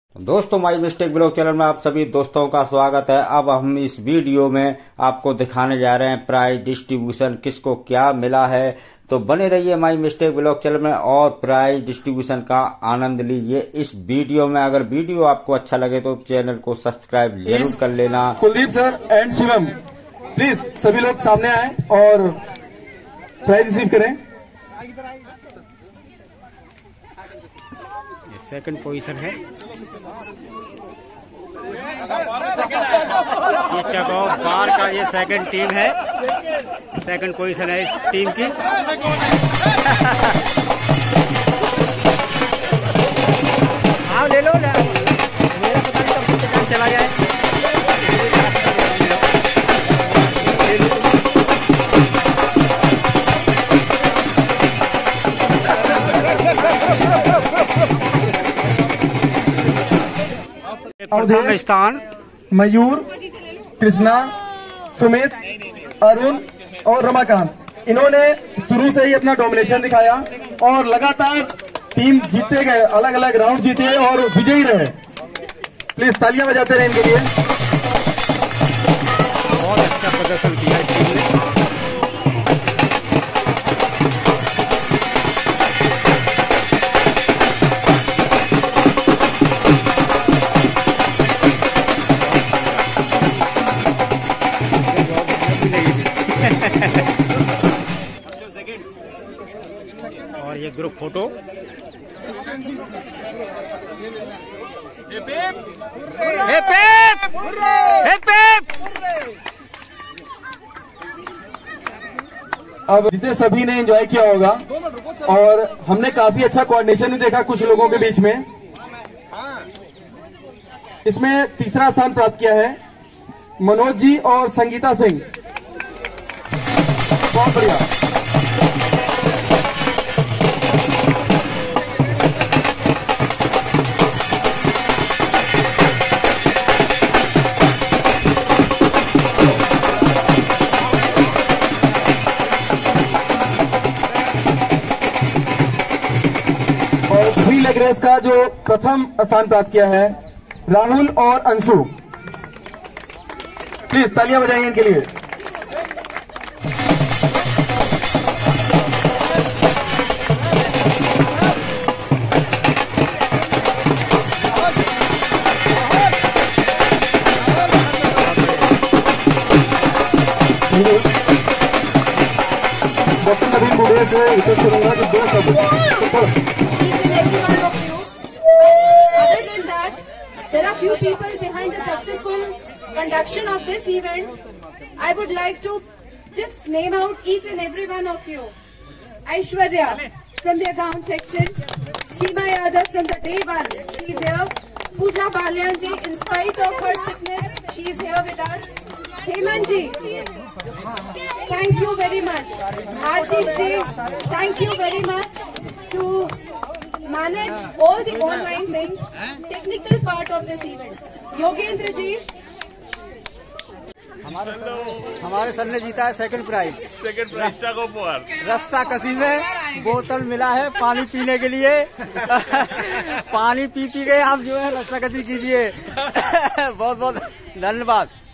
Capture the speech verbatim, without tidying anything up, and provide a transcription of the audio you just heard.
दोस्तों my mistake blog channel में आप सभी दोस्तों का स्वागत है। अब हम इस वीडियो में आपको दिखाने जा रहे हैं प्राइज डिस्ट्रीब्यूशन किसको क्या मिला है। तो बने रहिए माई मिस्टेक ब्लॉग चैनल में और प्राइज डिस्ट्रीब्यूशन का आनंद लीजिए इस वीडियो में। अगर वीडियो आपको अच्छा लगे तो चैनल को सब्सक्राइब जरूर कर लेना। Kuldeep sir and Shivam please सभी लोग सामने आए और प्राइज रिसीव करें। सेकंड पोजीशन है बार का, ये सेकंड टीम है, सेकंड पोजीशन है इस टीम की। हाँ ले लो ना, मेरा पता नहीं कब तक चला गया है। प्रथम स्थान मयूर, कृष्णा, सुमित, अरुण और रमाकांत, इन्होंने शुरू से ही अपना डोमिनेशन दिखाया और लगातार टीम जीतते गए, अलग अलग राउंड जीते और विजयी रहे। प्लीज तालियां बजाते रहे इनके लिए। बहुत अच्छा प्रदर्शन किया टीम ने। और ये ग्रुप फोटो अब जिसे सभी ने एंजॉय किया होगा और हमने काफी अच्छा कोऑर्डिनेशन भी देखा कुछ लोगों के बीच में। इसमें तीसरा स्थान प्राप्त किया है मनोज जी और संगीता सिंह। बहुत बढ़िया। और थ्री लेग रेस का जो प्रथम स्थान प्राप्त किया है राहुल और अंशु। प्लीज तालियां बजाएंगे इनके लिए। डॉक्टर नवीन बुढ़े से रिक्वेस्ट करूंगा कि दो शब्द। Other than that, there are few people behind the successful conduction of this event. I would like to just name out each and every one of you. Aishwarya from the account section, Seema Yadav from the day one, she is here. Pooja Balyan ji, in spite of her sickness, she is here with us. Hemant ji, thank you very much. Ashish ji, thank you very much to manage all the online things, technical part of this event. Yogendra ji, हमारे हमारे sir ने जीता है second prize. Second prize का उपहार रस्सा कसी में बोतल मिला है पानी पीने के लिए। पानी पी पी गए आप जो है रस्सा कसी कीजिए। बहुत बहुत धन्यवाद।